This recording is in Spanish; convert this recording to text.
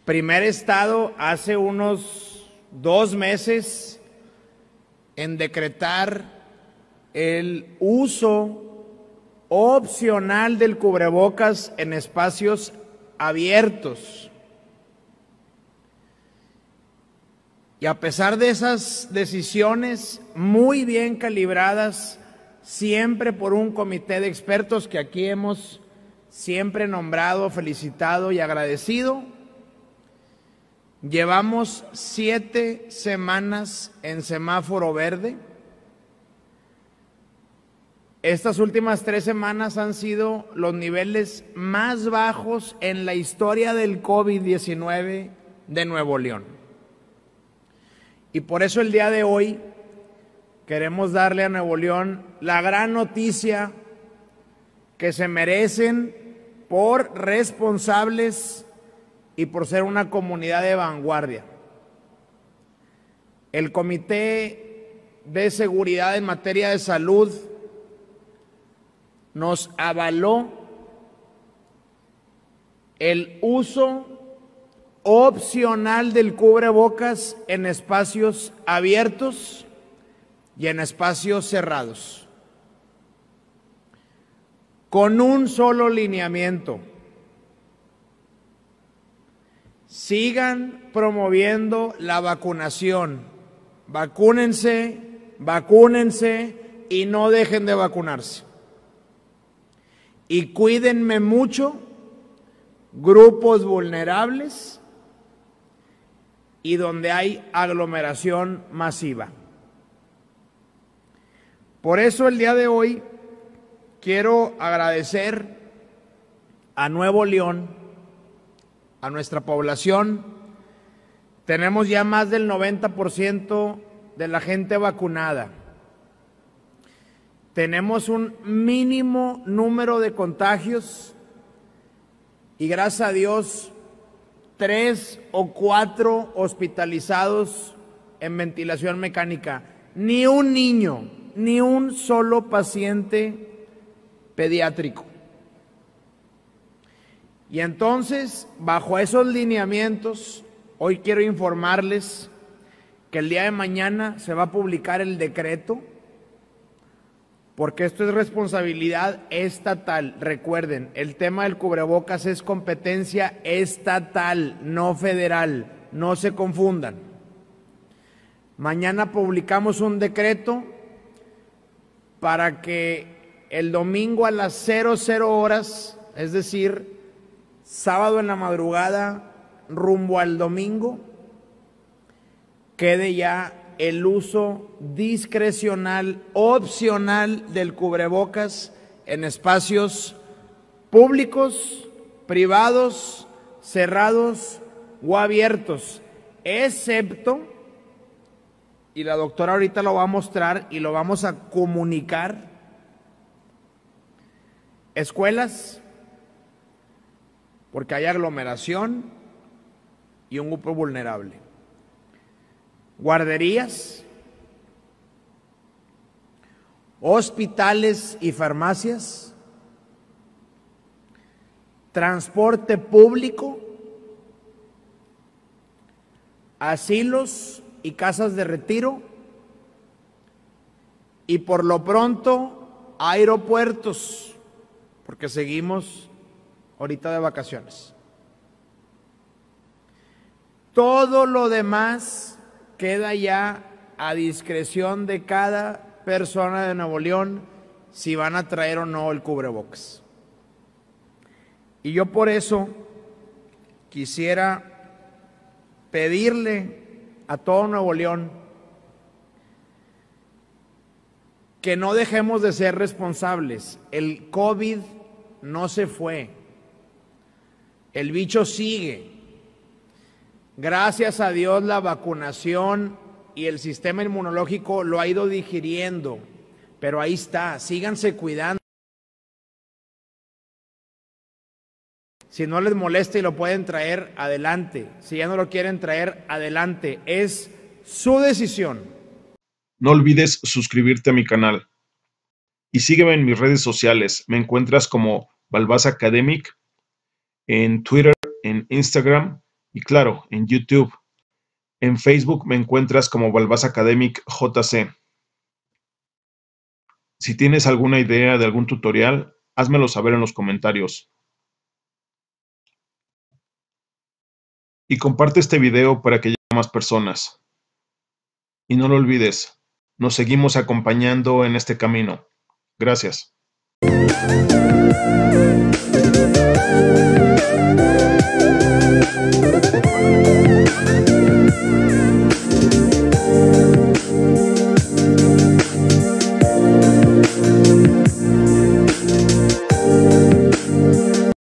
Primer estado hace unos 2 meses en decretar el uso opcional del cubrebocas en espacios abiertos. Y a pesar de esas decisiones muy bien calibradas, siempre por un comité de expertos que aquí hemos siempre nombrado, felicitado y agradecido, llevamos 7 semanas en semáforo verde. Estas últimas 3 semanas han sido los niveles más bajos en la historia del COVID-19 de Nuevo León. Y por eso el día de hoy queremos darle a Nuevo León la gran noticia que se merecen por responsables y por ser una comunidad de vanguardia. El Comité de Seguridad en materia de salud nos avaló el uso opcional del cubrebocas en espacios abiertos y en espacios cerrados, con un solo lineamiento: sigan promoviendo la vacunación, vacúnense, vacúnense y no dejen de vacunarse. Y cuídenme mucho, grupos vulnerables y donde hay aglomeración masiva. Por eso el día de hoy quiero agradecer a Nuevo León, a nuestra población. Tenemos ya más del 90% de la gente vacunada. Tenemos un mínimo número de contagios y gracias a Dios 3 o 4 hospitalizados en ventilación mecánica. Ni un niño, ni un solo paciente pediátrico. Y entonces, bajo esos lineamientos, hoy quiero informarles que el día de mañana se va a publicar el decreto, porque esto es responsabilidad estatal. Recuerden, el tema del cubrebocas es competencia estatal, no federal, no se confundan. Mañana publicamos un decreto para que el domingo a las 00 horas, es decir, sábado en la madrugada rumbo al domingo, quede ya el uso discrecional, opcional del cubrebocas en espacios públicos, privados, cerrados o abiertos, excepto, y la doctora ahorita lo va a mostrar y lo vamos a comunicar, escuelas, porque hay aglomeración y un grupo vulnerable. Guarderías, hospitales y farmacias, transporte público, asilos y casas de retiro, y por lo pronto aeropuertos, porque seguimos ahorita de vacaciones. Todo lo demás queda ya a discreción de cada persona de Nuevo León si van a traer o no el cubrebocas. Y yo por eso quisiera pedirle a todo Nuevo León que no dejemos de ser responsables. El COVID no se fue, el bicho sigue. Gracias a Dios la vacunación y el sistema inmunológico lo ha ido digiriendo, pero ahí está, síganse cuidando. Si no les molesta y lo pueden traer, adelante. Si ya no lo quieren traer, adelante. Es su decisión. No olvides suscribirte a mi canal y sígueme en mis redes sociales. Me encuentras como Balbás Academic en Twitter, en Instagram Y claro, en YouTube. En Facebook me encuentras como Balbás Academic JC. Si tienes alguna idea de algún tutorial, házmelo saber en los comentarios. Y comparte este video para que llegue a más personas. Y no lo olvides, nos seguimos acompañando en este camino. Gracias.